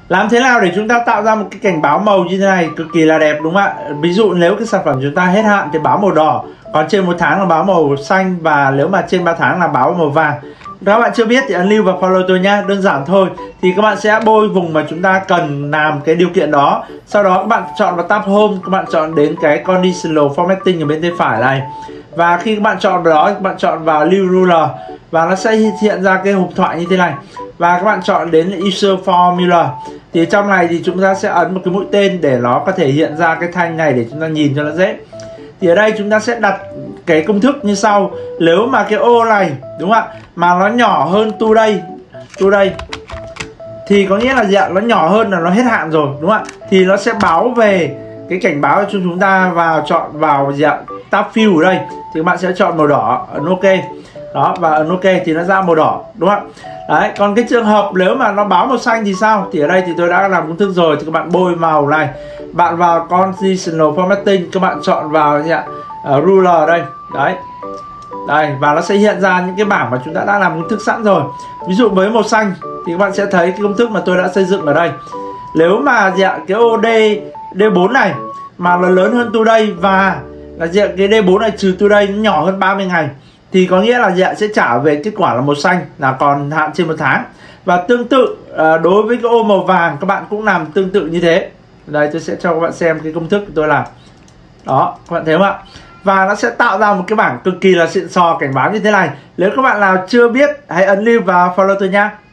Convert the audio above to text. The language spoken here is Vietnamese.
Làm thế nào để chúng ta tạo ra một cái cảnh báo màu như thế này cực kỳ là đẹp đúng không ạ? Ví dụ nếu cái sản phẩm chúng ta hết hạn thì báo màu đỏ, còn trên 1 tháng là báo màu xanh, và nếu mà trên 3 tháng là báo màu vàng. Các bạn chưa biết thì ấn lưu và follow tôi nhá, đơn giản thôi. Thì các bạn sẽ bôi vùng mà chúng ta cần làm cái điều kiện đó. Sau đó các bạn chọn vào tab home, các bạn chọn đến cái conditional formatting ở bên tay phải này. Và khi các bạn chọn vào đó, các bạn chọn vào lưu ruler và nó sẽ hiện ra cái hộp thoại như thế này. Và các bạn chọn đến user formula. Thì trong này thì chúng ta sẽ ấn một cái mũi tên để nó có thể hiện ra cái thanh này để chúng ta nhìn cho nó dễ. Thì ở đây chúng ta sẽ đặt cái công thức như sau. Nếu mà cái ô này đúng không ạ, mà nó nhỏ hơn today thì có nghĩa là gì ạ? Nó nhỏ hơn là nó hết hạn rồi đúng không ạ? Thì nó sẽ báo về cái cảnh báo cho chúng ta chọn vào gì ạ? Tab fill ở đây thì các bạn sẽ chọn màu đỏ, ấn OK. Đó, và ấn OK thì nó ra màu đỏ đúng không ạ? Đấy, còn cái trường hợp nếu mà nó báo màu xanh thì sao? Thì ở đây thì tôi đã làm công thức rồi, thì các bạn bôi màu này, bạn vào conditional formatting, các bạn chọn vào gì ạ? Ruler đây, đấy. Đây, và nó sẽ hiện ra những cái bảng mà chúng ta đã làm công thức sẵn rồi. Ví dụ với màu xanh thì các bạn sẽ thấy cái công thức mà tôi đã xây dựng ở đây. Nếu mà gì ạ? Cái ô D4 này mà nó lớn hơn today và là gì ạ? Cái D4 này trừ today nó nhỏ hơn 30 ngày thì có nghĩa là gì ạ? Sẽ trả về kết quả là màu xanh, là còn hạn trên 1 tháng. Và tương tự đối với cái ô màu vàng các bạn cũng làm tương tự như thế. Đây, tôi sẽ cho các bạn xem cái công thức của tôi làm. Đó, các bạn thấy không ạ? Và nó sẽ tạo ra một cái bảng cực kỳ là xịn sò cảnh báo như thế này. Nếu các bạn nào chưa biết hãy ấn lưu và follow tôi nhé.